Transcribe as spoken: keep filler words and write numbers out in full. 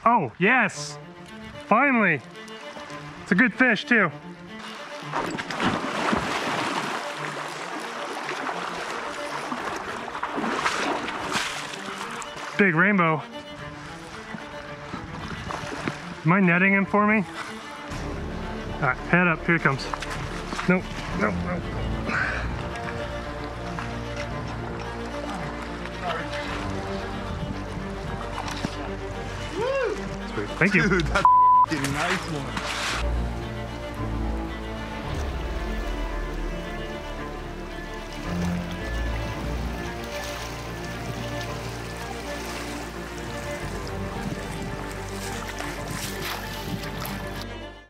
Oh, yes. Finally. It's a good fish too. Big rainbow. Am I netting him for me? All right, head up, here it comes. Nope, nope, nope. Sweet, thank you. Dude, that's a nice one.